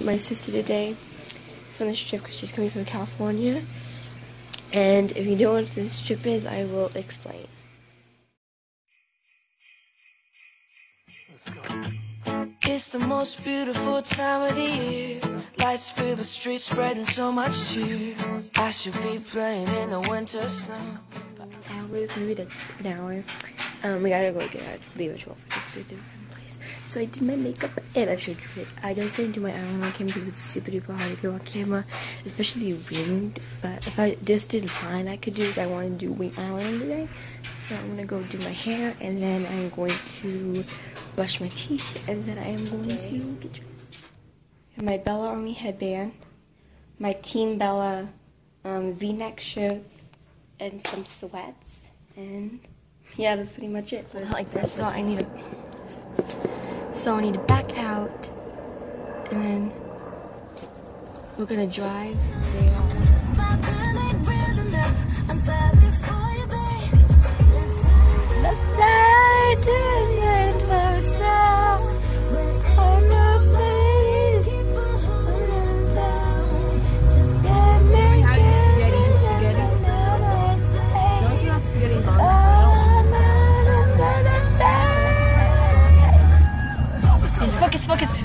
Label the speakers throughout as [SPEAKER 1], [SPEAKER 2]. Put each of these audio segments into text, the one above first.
[SPEAKER 1] my sister today from this trip because she's coming from California. And if you don't know what this trip is, I will explain.
[SPEAKER 2] It's the most beautiful time of the year. Lights fill the streets, spreading so much cheer. I should be playing in the winter snow.
[SPEAKER 1] Hours, maybe an hour. We gotta go leave at 12 to a different place. So I did my makeup and I showed you it. I just didn't do my eyeliner on camera because it's super duper hard to go on camera, especially winged. But if I just did line, I could do it. I want to do wing eyeliner today. So I'm gonna go do my hair and then I'm going to brush my teeth and then I am going to get dressed. And my Bella Army headband, my Team Bella V-neck shirt, and some sweats, and yeah, that's pretty much it. But like this, so I need to back out, and then we're gonna drive there. Focus. Focus.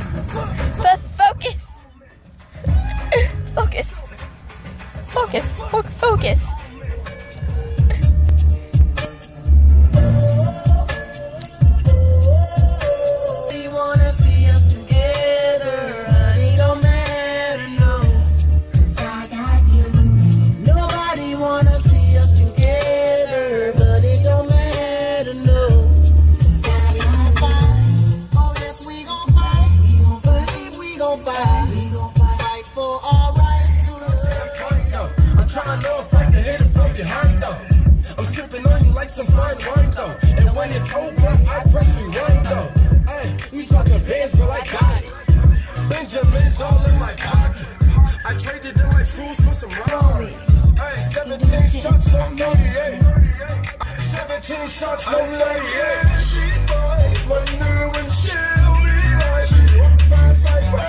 [SPEAKER 2] They wanna see us together, but it don't matter, no. 'Cause I got you. Nobody wanna see us together, but it don't matter, no. Yes, we gon' fight. Oh, yes, we gon' fight. We gon' believe we gon' fight. We gon' fight for our rights to live.
[SPEAKER 3] I'm trying to know if I can hit it from behind, though. I'm sipping on you like some fine wine, though. And when it's over, I press rewind, though. Ay, you talking bands, girl, I got it. Benjamin's all in my pocket. I traded in my shoes for some Rari. Ay, 17 shots, no 38. 17 shots, no 38. She's mine, wonder when she'll be mine. She walked past like